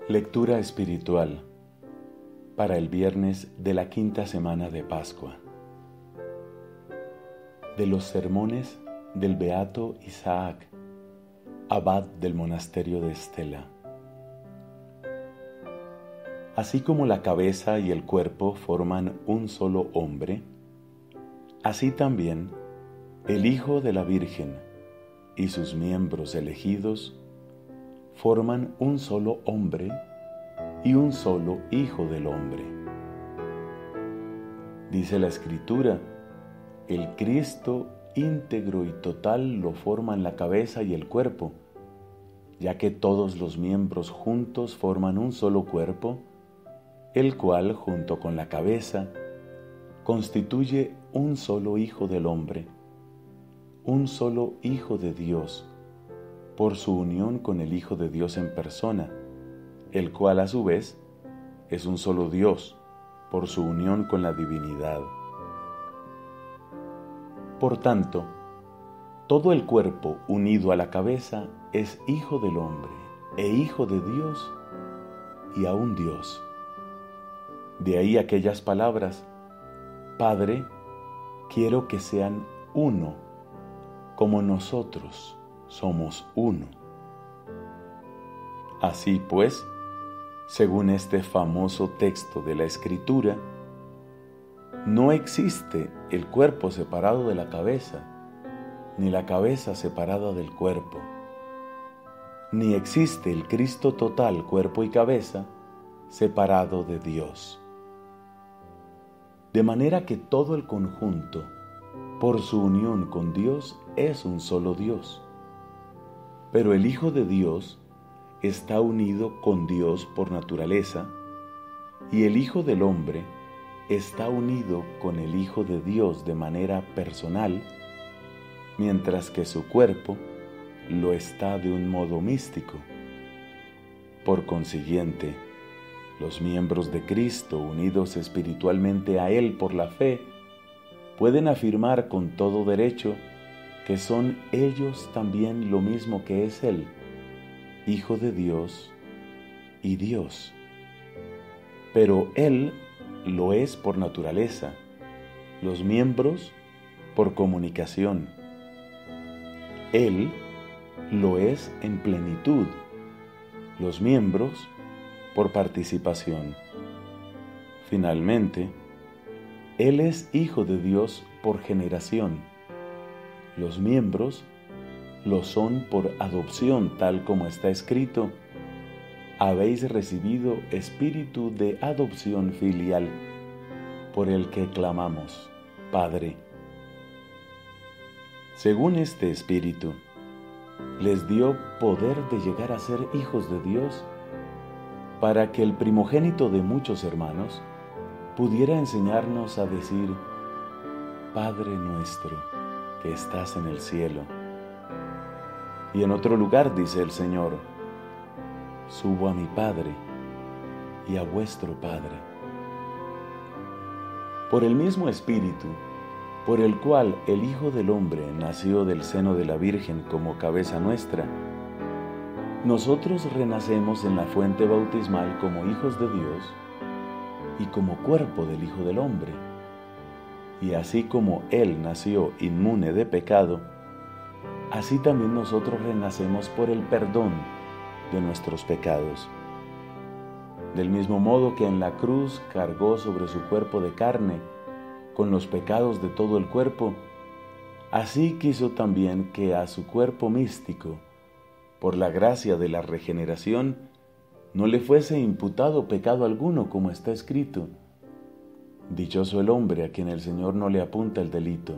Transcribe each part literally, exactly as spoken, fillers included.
Lectura espiritual para el viernes de la quinta semana de Pascua. De los sermones del beato Isaac, abad del monasterio de Estela. Así como la cabeza y el cuerpo forman un solo hombre, así también el Hijo de la Virgen y sus miembros elegidos forman un solo hombre y un solo Hijo del hombre. Dice la Escritura, el Cristo íntegro y total lo forman la cabeza y el cuerpo, ya que todos los miembros juntos forman un solo cuerpo, el cual, junto con la cabeza, constituye un solo Hijo del hombre, un solo Hijo de Dios, por su unión con el Hijo de Dios en persona, el cual a su vez es un solo Dios, por su unión con la divinidad. Por tanto, todo el cuerpo unido a la cabeza es Hijo del hombre e Hijo de Dios y aún Dios. De ahí aquellas palabras, Padre, quiero que sean uno, como nosotros somos uno. Así pues, según este famoso texto de la Escritura, no existe el cuerpo separado de la cabeza, ni la cabeza separada del cuerpo, ni existe el Cristo total, cuerpo y cabeza, separado de Dios. De manera que todo el conjunto, por su unión con Dios, es un solo Dios. Pero el Hijo de Dios está unido con Dios por naturaleza, y el Hijo del hombre está unido con el Hijo de Dios de manera personal, mientras que su cuerpo lo está de un modo místico. Por consiguiente, los miembros de Cristo, unidos espiritualmente a Él por la fe, pueden afirmar con todo derecho que son ellos también lo mismo que es Él, Hijo de Dios y Dios. Pero Él lo es por naturaleza, los miembros por comunicación. Él lo es en plenitud, los miembros por participación. Finalmente, Él es Hijo de Dios por generación. Los miembros lo son por adopción, tal como está escrito, habéis recibido espíritu de adopción filial, por el que clamamos, Padre. Según este espíritu, les dio poder de llegar a ser hijos de Dios, para que el primogénito de muchos hermanos pudiera enseñarnos a decir, Padre nuestro, que estás en el cielo. Y en otro lugar dice el Señor, subo a mi Padre y a vuestro Padre. Por el mismo Espíritu, por el cual el Hijo del Hombre nació del seno de la Virgen como cabeza nuestra, nosotros renacemos en la fuente bautismal como hijos de Dios y como cuerpo del Hijo del Hombre. Y así como Él nació inmune de pecado, así también nosotros renacemos por el perdón de nuestros pecados. Del mismo modo que en la cruz cargó sobre su cuerpo de carne con los pecados de todo el cuerpo, así quiso también que a su cuerpo místico, por la gracia de la regeneración, no le fuese imputado pecado alguno, como está escrito. Dichoso el hombre a quien el Señor no le apunta el delito.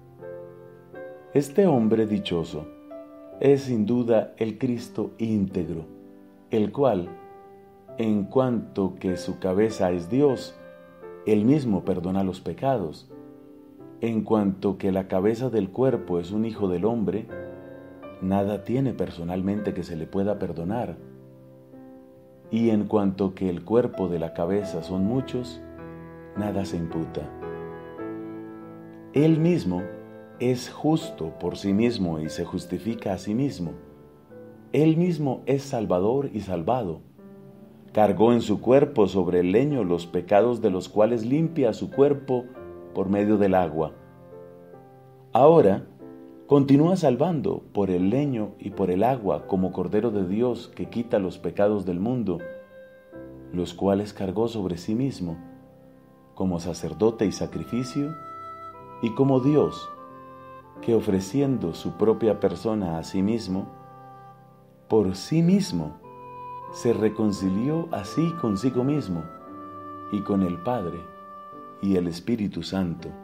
Este hombre dichoso es sin duda el Cristo íntegro, el cual, en cuanto que su cabeza es Dios, Él mismo perdona los pecados. En cuanto que la cabeza del cuerpo es un Hijo del hombre, nada tiene personalmente que se le pueda perdonar. Y en cuanto que el cuerpo de la cabeza son muchos, nada se imputa. Él mismo es justo por sí mismo y se justifica a sí mismo. Él mismo es Salvador y salvado. cargó en su cuerpo sobre el leño los pecados de los cuales limpia su cuerpo por medio del agua. Ahora continúa salvando por el leño y por el agua como Cordero de Dios que quita los pecados del mundo, los cuales cargó sobre sí mismo, como sacerdote y sacrificio, y como Dios, que ofreciendo su propia persona a sí mismo, por sí mismo, se reconcilió así consigo mismo y con el Padre y el Espíritu Santo.